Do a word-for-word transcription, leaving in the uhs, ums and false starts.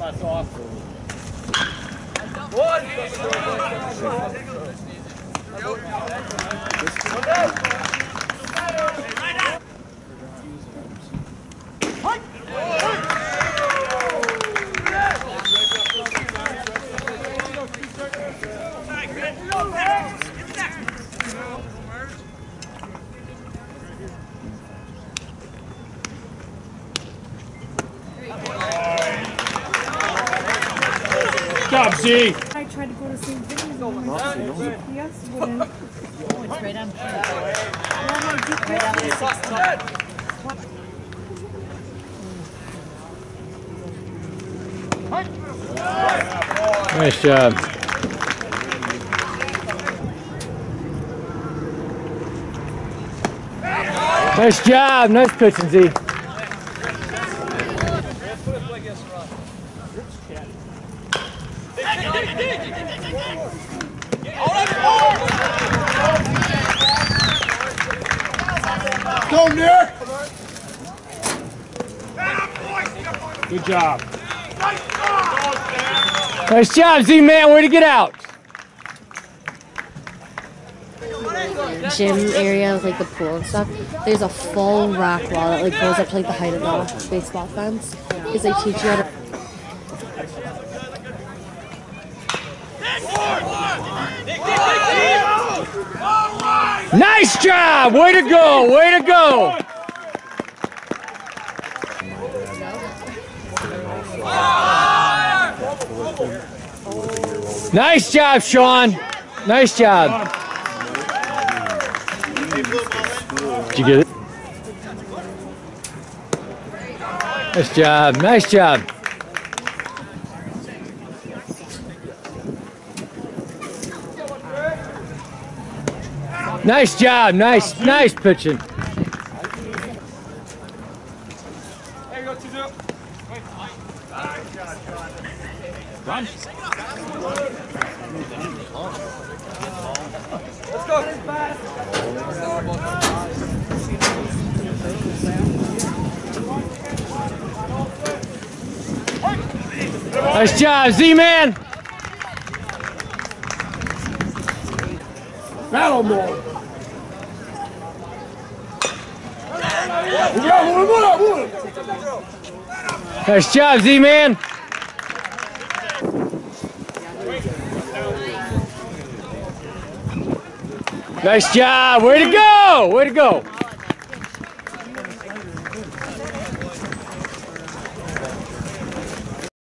That's off. Good job, Z. I tried to go to Saint Vincent's and my G P S wouldn't. Oh, it's right on. Well, my G P S Nice job. Nice job. Nice pitching, Z. Go, Nick! Good job. Nice job, Z-Man. Way to get out. Gym area with like the pool and stuff. There's a full rock wall that like goes up to like the height of the baseball fence. Because they teach you how to. Nice job. Way to go. Way to go. Nice job, Sean. Nice job. Did you get it? Nice job. Nice job. Nice job. Nice, nice pitching. Run. Let's go. Nice job, Z-Man. Battle mode. Nice job, Z-Man. Nice job. Way to go. Way to go.